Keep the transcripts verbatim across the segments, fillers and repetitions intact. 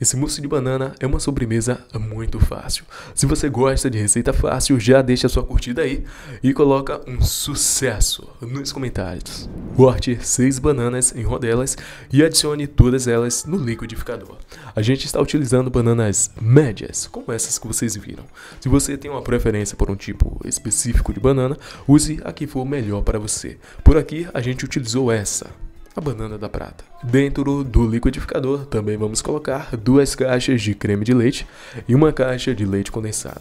Esse mousse de banana é uma sobremesa muito fácil. Se você gosta de receita fácil, já deixa sua curtida aí e coloca um sucesso nos comentários. Corte seis bananas em rodelas e adicione todas elas no liquidificador. A gente está utilizando bananas médias, como essas que vocês viram. Se você tem uma preferência por um tipo específico de banana, use a que for melhor para você. Por aqui a gente utilizou essa, a banana da prata. Dentro do liquidificador também vamos colocar duas caixas de creme de leite e uma caixa de leite condensado.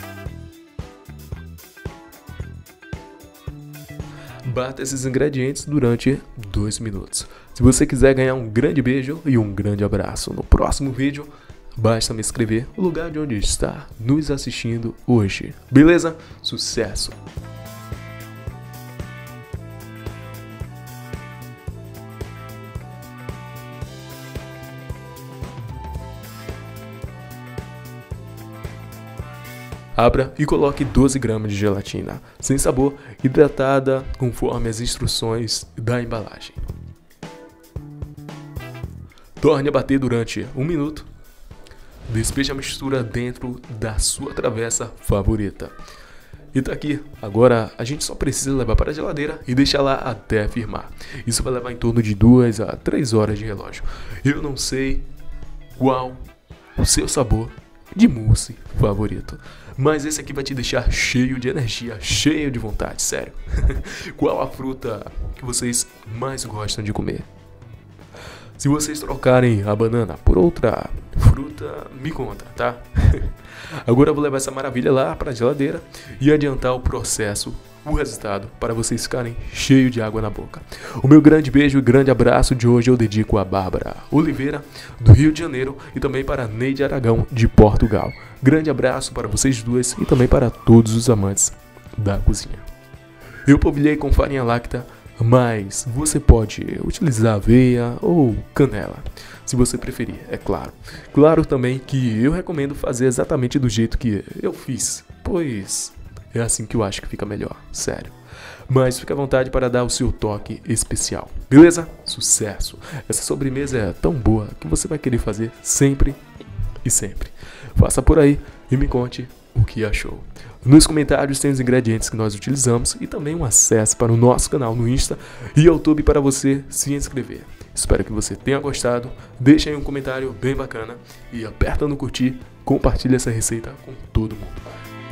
Bata esses ingredientes durante dois minutos. Se você quiser ganhar um grande beijo e um grande abraço no próximo vídeo, basta me escrever o lugar de onde está nos assistindo hoje. Beleza? Sucesso! Abra e coloque doze gramas de gelatina, sem sabor, hidratada, conforme as instruções da embalagem. Torne a bater durante um minuto. Despeje a mistura dentro da sua travessa favorita. E tá aqui. Agora a gente só precisa levar para a geladeira e deixar lá até firmar. Isso vai levar em torno de duas a três horas de relógio. Eu não sei qual o seu sabor de mousse favorito, mas esse aqui vai te deixar cheio de energia, cheio de vontade, sério. Qual a fruta que vocês mais gostam de comer? Se vocês trocarem a banana por outra fruta, me conta, tá? Agora eu vou levar essa maravilha lá para a geladeira e adiantar o processo, o resultado, para vocês ficarem cheios de água na boca. O meu grande beijo e grande abraço de hoje eu dedico a Bárbara Oliveira, do Rio de Janeiro, e também para Neide Aragão, de Portugal. Grande abraço para vocês duas e também para todos os amantes da cozinha. Eu polvilhei com farinha láctea, mas você pode utilizar aveia ou canela, se você preferir, é claro. Claro também que eu recomendo fazer exatamente do jeito que eu fiz, pois é assim que eu acho que fica melhor, sério. Mas fique à vontade para dar o seu toque especial, beleza? Sucesso! Essa sobremesa é tão boa que você vai querer fazer sempre e sempre. Faça por aí e me conte o que achou. Nos comentários tem os ingredientes que nós utilizamos e também um acesso para o nosso canal no Insta e YouTube para você se inscrever. Espero que você tenha gostado, deixe aí um comentário bem bacana e aperta no curtir, compartilhe essa receita com todo mundo.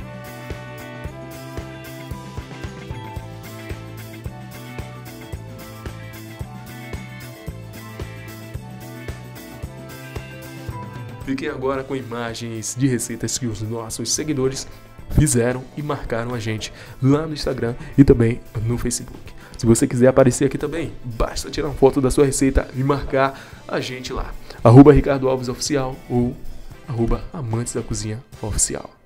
Fiquem agora com imagens de receitas que os nossos seguidores fizeram e marcaram a gente lá no Instagram e também no Facebook. Se você quiser aparecer aqui também, basta tirar uma foto da sua receita e marcar a gente lá. arroba Ricardo Alves Oficial ou arroba Amantes da Cozinha Oficial.